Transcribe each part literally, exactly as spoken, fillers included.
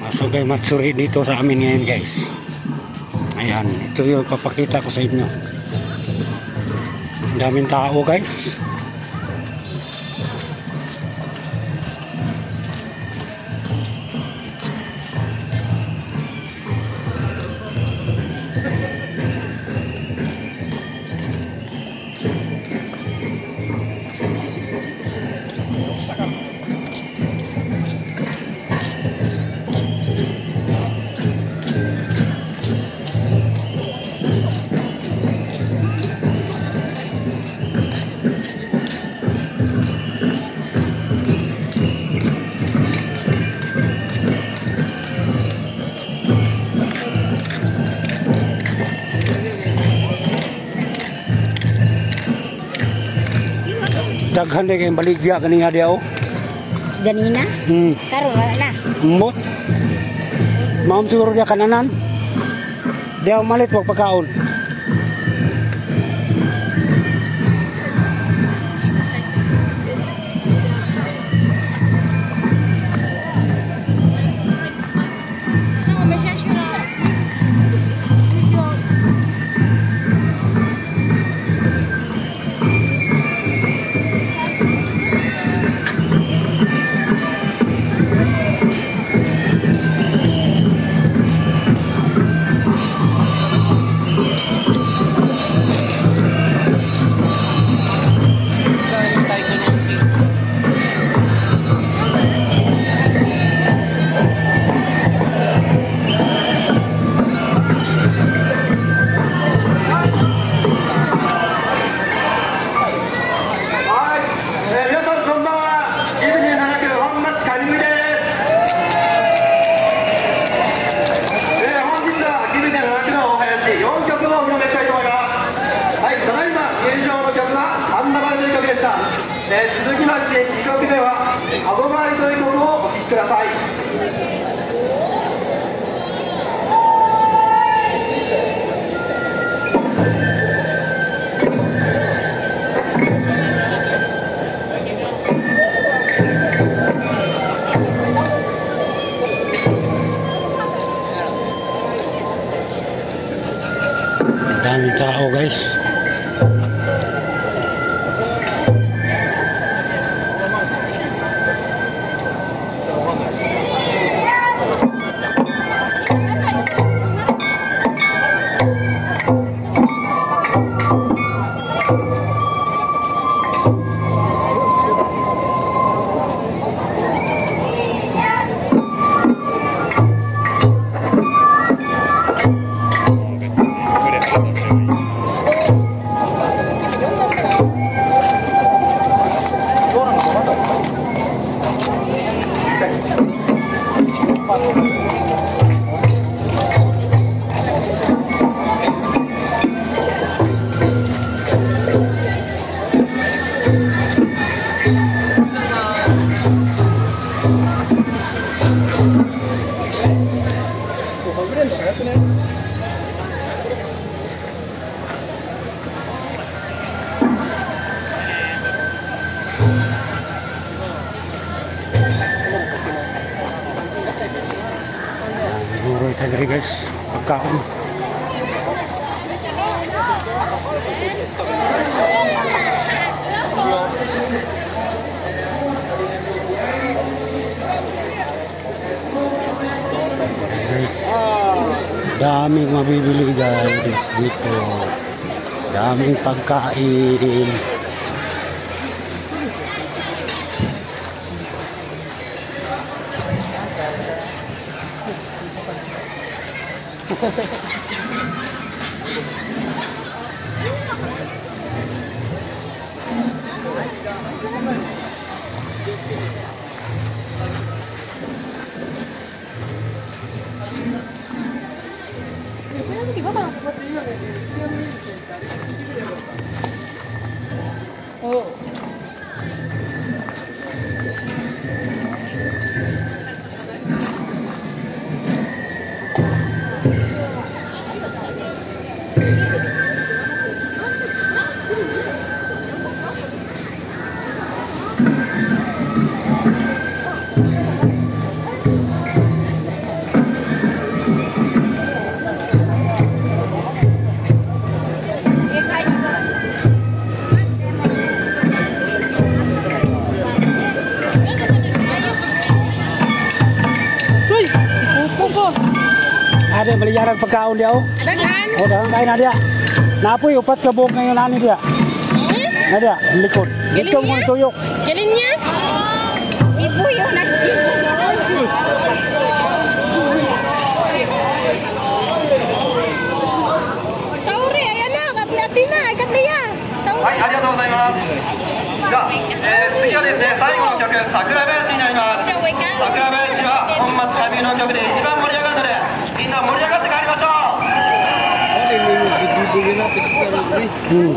Masugay Matsuri dito sa amin ngayon, guys. Ayan, ito yung papakita ko sa inyo. Ang daming tao, guys. Daghan na kayong baligya kanina diya o? Ganina? Hmm. Karoon wala na. Mot? Maam siguro diya kananan? Diya umalit wag pagkaon. Daming tao, guys. Siguro ito diri, guys, pagkaon. Guys, daming mabibili, guys, dito. Daming pagkain. Oh. Ada baliyaran pagkaon dia oh. Daghan. Oh, dahan kain na dia. Napoy upat ka buhok ngayon ani dia. Hmm? Na dia, likod. Dito mo tuyok. Kilin niya? Ibu yun, nasti. Sauri, ayan na, katli na, katli ya. はい、ありがとうございます。じゃあ、えー、次はですね、最後の曲、桜林になります。桜林は本末旅の曲で一番盛り上がるので、みんな盛り上がって帰りましょう。 Hmm.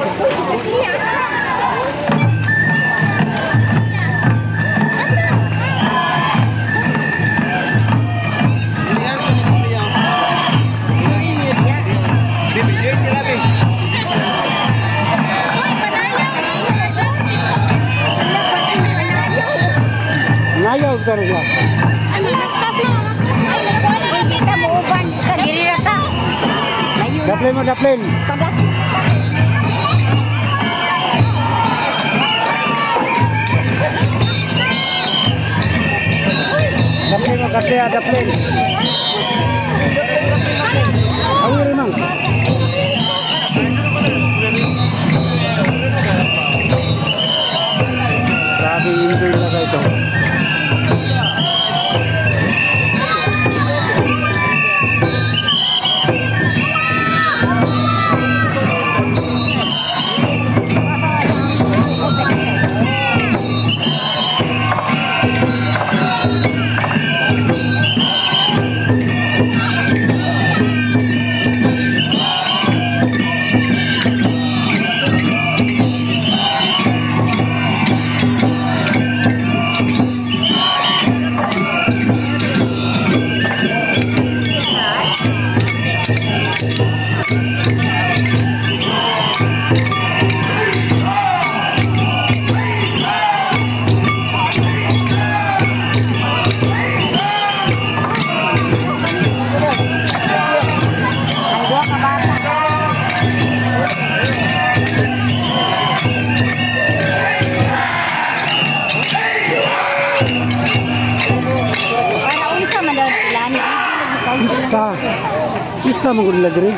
Ngayaw ka rin ba? Daplin mo, daplin. Daplin mo, kasi daplin. Ang rin mang. Grabe, enjoy na kayo ito. Pista, pista menggunakan lagi.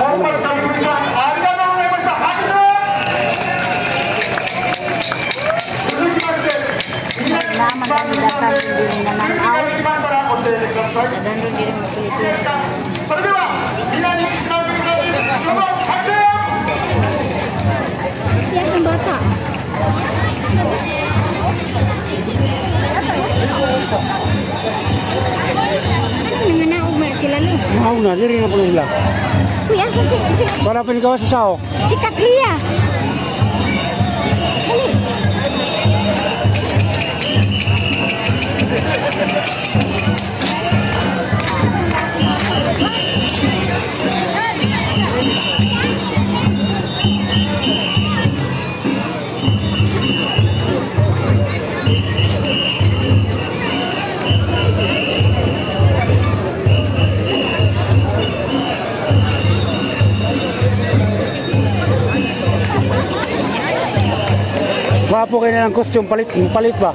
Mau na diri na pulong lang. Kuya, sa si si Para pinikaw sa sao. si Katlia. Kali. Wapo kayo na ng costume, palit, palit ba?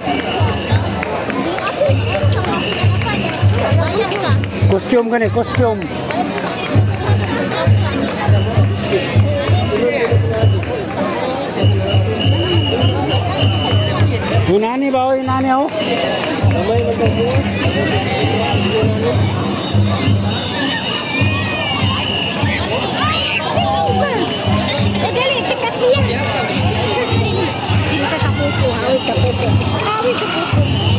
Costume ka ni, costume. Yung nani ba o yung nani ako? Eh, dali, tikat niya. Kita kapupo, awit kapupo. Awit kapupo.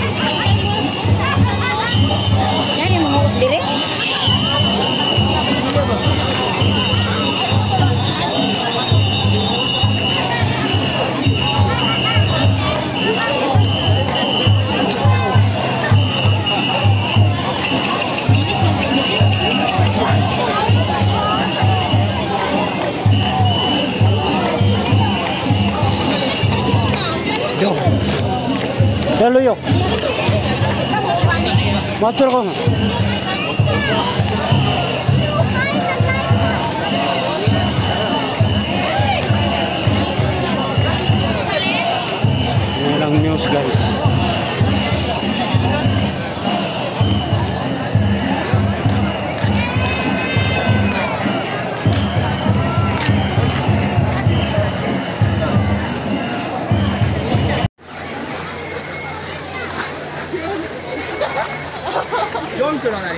Yan yung mga dire. Lalu yuk. Motor ko. Yan ang news, guys. よんキロ何？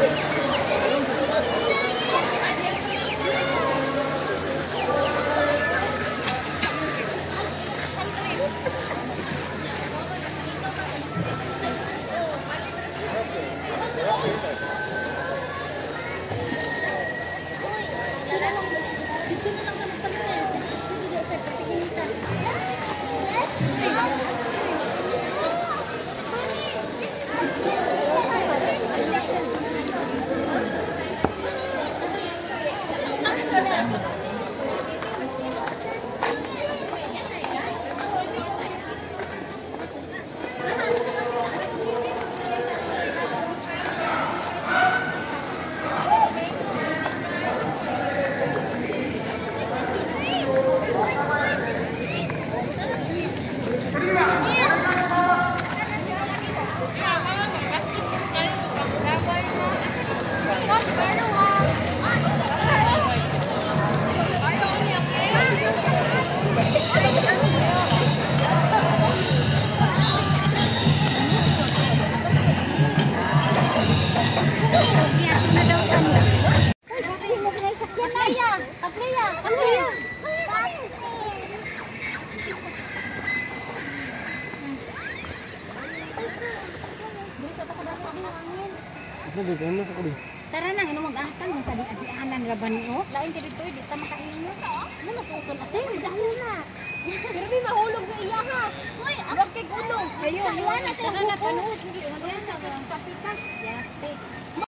Tara na, ano mag-ahatan mo sa di-adianan raban mo? Lain ka dito, di ta makainyo. Ano masukon ate, dahil na. Pero may mahulog na iya ha. Hoy, ako kay gulong. Ayo, iwan na tayo. Tara na, panood. Hindi, ano yan sa kapitan. Yate.